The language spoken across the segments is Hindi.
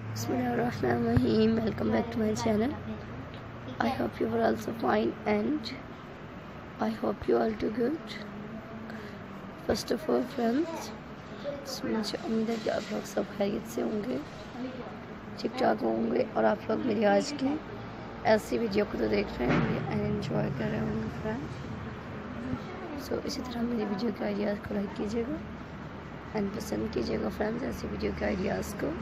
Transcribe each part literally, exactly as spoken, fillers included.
Bismillahirrahmanirrahim. Welcome back to my channel. I hope you are also fine and I hope you all do good. First of all friends, मुझे उम्मीद है कि आप लोग सब खैरियत से होंगे, ठीक ठाक होंगे और आप लोग मेरी आज की ऐसी वीडियो को तो देख रहे होंगे एंड एंजॉय कर रहे होंगे फ्रेंड्स। सो इसी तरह मेरी वीडियो के आइडियाज़ को लाइक कीजिएगा एंड पसंद कीजिएगा फ्रेंड्स ऐसी वीडियो के आइडियाज़ को।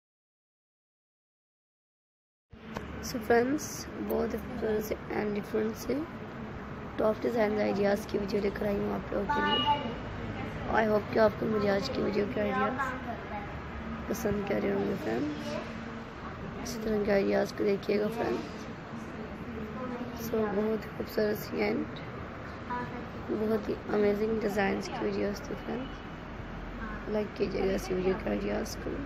सो फ्रेंड्स, बहुत खूबसूरत से एंड डिफरेंट से टॉप डिज़ाइन आइडियाज़ की वीडियो लेकर आई हूँ आप लोगों के लिए। आई होप कि आपको मुझे आज की वीडियो के आइडियाज़ पसंद कर रहे होंगे फ्रेंड्स। इसी तरह के आइडियाज़ को देखिएगा फ्रेंड्स। सो बहुत खूबसूरत सी एंड बहुत ही अमेजिंग डिज़ाइंस की वीडियोस थी फ्रेंड्स। लाइक कीजिएगा इस वीडियो के आइडियाज़ को।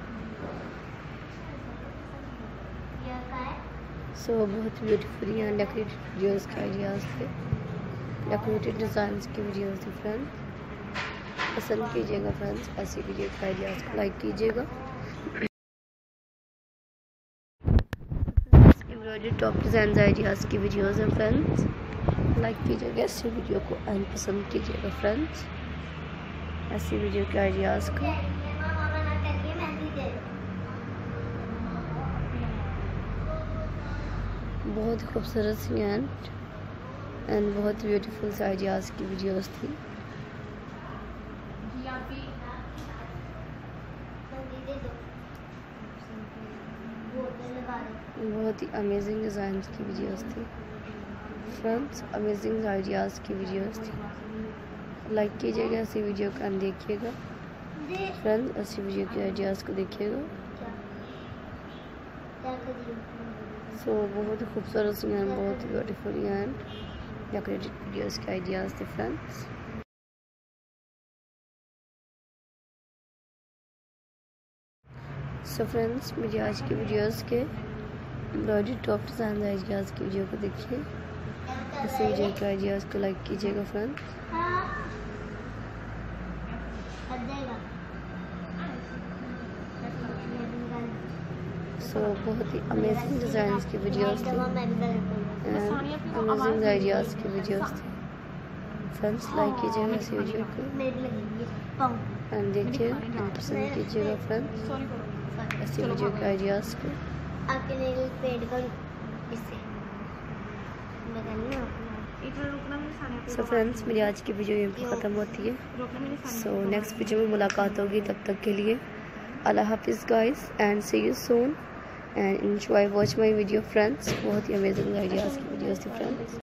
सो so, बहुत ब्यूटीफुल एंड डेकोरेटेड वीडियोस के आइडियाज़ थे, डेकोरेटेड डिज़ाइंस की वीडियोस थी फ्रेंड्स। पसंद कीजिएगा फ्रेंड्स ऐसी वीडियो के आइडियाज़ को, लाइक कीजिएगा। एम्ब्रॉयडरी टॉप डिज़ाइन आइडियाज़ की वीडियोस हैं फ्रेंड्स। लाइक कीजिएगा ऐसी वीडियो को एंड पसंद कीजिएगा फ्रेंड्स ऐसी वीडियो के आइडियाज़ को। बहुत खूबसूरत सी एंड एंड बहुत ब्यूटीफुल से आइडियाज़ की वीडियोस थी। बहुत ही अमेजिंग डिज़ाइन की वीडियोस थी फ्रेंड्स, अमेजिंग आइडियाज़ की वीडियोस थी। लाइक कीजिएगा ऐसी वीडियो को एंड देखिएगा फ्रेंड्स ऐसी वीडियो के आइडियाज़ को देखिएगा। सो so, बहुत खूबसूरत सी एंड बहुत ब्यूटीफुल एंड डेकोरेटेड वीडियोस के आइडियाज़ थे फ्रेंड्स। सो फ्रेंड्स, मेरी आज की वीडियोस के एम्ब्रॉयडरी टॉप डिज़ाइन आइडियाज़ की वीडियो को देखिए। इस वीडियो के आइडियाज़ को लाइक कीजिएगा फ्रेंड्स। सो so, बहुत ही अमेजिंग डिज़ाइंस की वीडियोस थी एंड अमेजिंग आइडियाज़ की वीडियोस थी फ्रेंड्स। लाइक कीजिएगा इस वीडियो को एंड देखिए एंड पसंद कीजिएगा फ्रेंड्स ऐसी वीडियो के आइडियाज़ को। सो फ्रेंड्स, मेरी आज की वीडियो यहीं पर ख़त्म होती है। सो नेक्स्ट वीडियो में मुलाकात होगी, तब तक के लिए अल्लाह हाफिज़ guys and see you soon and enjoy watch my video friends. बहुत ही अमेजिंग आइडियाज़ की वीडियोस थी फ्रेंड्स।